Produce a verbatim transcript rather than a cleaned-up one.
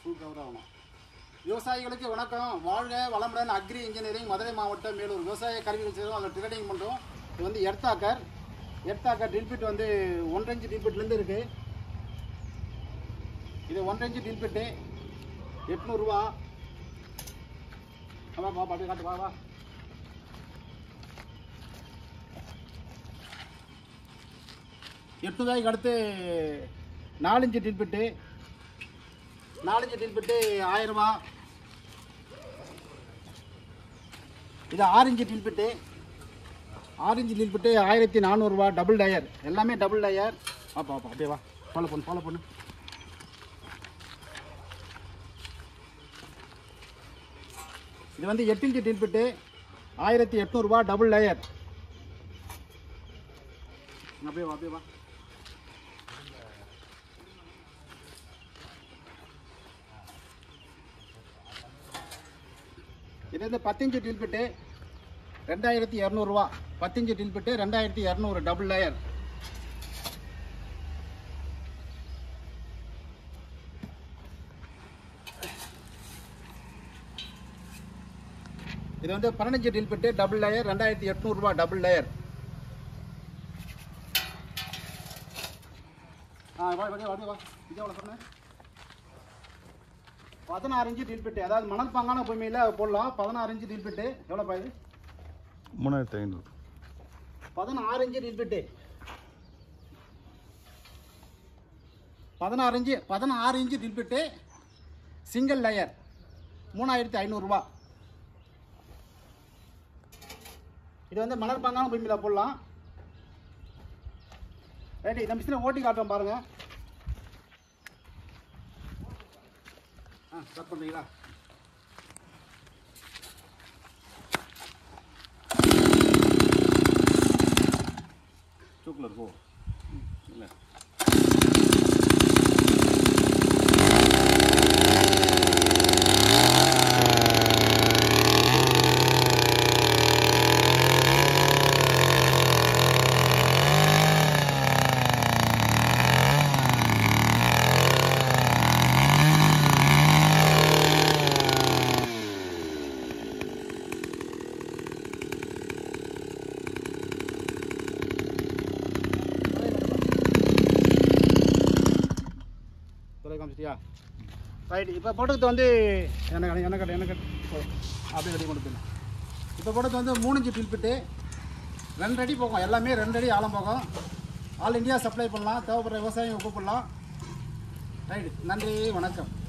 Cover ஆகணும். விவசாயிகளுக்கு வணக்கம். வாழ்க வளமுடன். அக்ரி இன்ஜினியரிங், மதுரை மாவட்டம், மேலூர். விவசாய கருவிகள் செய்கிறோம், அதில் ட்ரேடிங் பண்ணுறோம். இது வந்து எர்த்தாக்கர் எர்த்தாக்கர் டில்பிட் வந்து ஒன்றரை இன்ச்சு டில்பிட்லேருந்து இருக்குது. இது ஒன்றரை இன்ச்சு டில்பிட்டு எட்நூறுரூவா. வா வா அப்படியே காட்டு, வா வா. எட்நூறுவாய்க்கு அடுத்து நாலஞ்சு டில்பிட்டு நாலஞ்சு டில்பிட்டு ஆயிரரூபா. இது ஆரஞ்சு டில்பிட்டு ஆரஞ்சு டில்பிட்டு ஆயிரத்தி நானூறுரூவா. டபுள் டயர், எல்லாமே டபுள் டயர். வாப்பா வாப்பா அப்படியே வா, ஃபாலோ பண்ணு ஃபாலோ பண்ணு. இது வந்து எட்டு இன்ச்சு டில்பிட்டு ஆயிரத்தி எட்நூறுரூவா. Double tyre. அப்படியே வா அப்படியே வா. இது வந்து பத்தஞ்சு டில்பிட்டு ரெண்டாயிரத்தி இரநூறுவா. பத்தஞ்சு டில்பிட்டு ரெண்டாயிரத்தி இரநூறு. Double layer. இது வந்து பதினஞ்சு டில்பிட்டு டபுள் லேயர் ரெண்டாயிரத்தி எட்நூறுவா. Double layer. ஆ வா வா வா. இது எவ்வளோ சொன்னேன்? பதினாறு இன்ச்சு டில்பிட்டு, அதாவது மணல் பாங்கான பூமியில் போடலாம். பதினாறு இன்ச்சு டில்பிட்டு எவ்வளோப்பா இது? மூணாயிரத்தி ஐநூறு. பதினாறு இன்ச்சு டில்பிட்டு பதினாறு இன்ச்சு பதினாறு இன்ச்சு டில்பிட்டு சிங்கிள் லேயர் மூணாயிரத்தி ஐநூறுரூவா. இது வந்து மணல் பாங்கான பூமியில் போடலாம். ரைட்டு, இந்த மிஷினை ஓட்டி காட்டுறோம் பாருங்கள். ஆ ஸ்டார்ட் பண்ணுறீங்களா? சூக்கில் இருக்கும் இல்லை? காமிச்சிட்டியா? ரைட். இப்போ போட்டது வந்து எனக்கு எனக்கு எனக்கு அப்படியே ரெடி கொண்டு போயிடலாம். இப்போ போட்டது வந்து மூணு இன்ச்சு டில்பிட்டு ரெண்டு அடி போகும். எல்லாமே ரெண்டு அடி ஆழம் போகும். ஆல் இண்டியா சப்ளை பண்ணலாம். தேவைப்படுற விவசாயம் கூப்பிடலாம். ரைட். நன்றி, வணக்கம்.